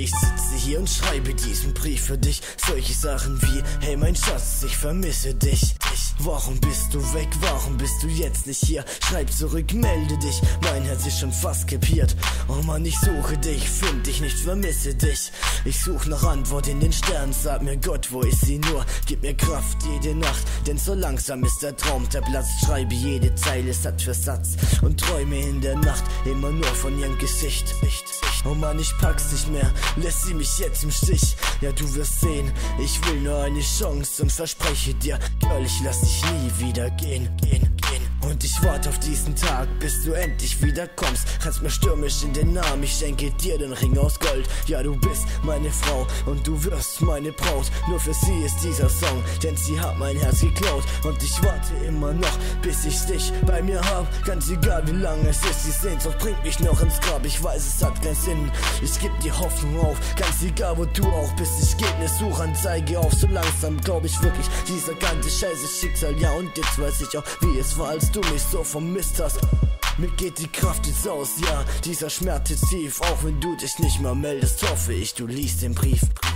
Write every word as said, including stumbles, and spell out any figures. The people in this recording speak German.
Ich sitze hier und schreibe diesen Brief für dich. Solche Sachen wie: Hey mein Schatz, ich vermisse dich. Warum bist du weg? Warum bist du jetzt nicht hier? Schreib zurück, melde dich. Mein Herz ist schon fast krepiert. Oh Mann, ich suche dich, find dich nicht, vermisse dich. Ich such nach Antwort in den Sternen. Sag mir Gott, wo ist sie nur? Gib mir Kraft jede Nacht, denn so langsam ist der Traum der Platz. Schreibe jede Zeile Satz für Satz und träume in der Nacht immer nur von ihrem Gesicht. Oh Mann, ich pack's nicht mehr, lässt sie mich jetzt im Stich. Ja, du wirst sehen, ich will nur eine Chance und verspreche dir, Girl, ich lass dich nie wieder gehen, gehen, gehen. Und ich warte auf diesen Tag, bis du endlich wieder kommst. Kannst mir stürmisch in den Arm, ich schenke dir den Ring aus Gold. Ja, du bist meine Frau und du wirst meine Braut. Nur für sie ist dieser Song, denn sie hat mein Herz geklaut. Und ich warte immer noch, bis ich dich bei mir hab. Ganz egal wie lange es ist, die Sehnsucht bringt mich noch ins Grab. Ich weiß, es hat keinen Sinn, ich geb die Hoffnung auf. Ganz egal wo du auch bist, ich geb ne Suchanzeige auf. So langsam glaub ich wirklich, dieser ganze Scheiß ist Schicksal. Ja, und jetzt weiß ich auch, wie es war, als du mich so vermisst hast. Mir geht die Kraft jetzt aus, ja, dieser Schmerz ist tief. Auch wenn du dich nicht mal meldest, hoffe ich, du liest den Brief.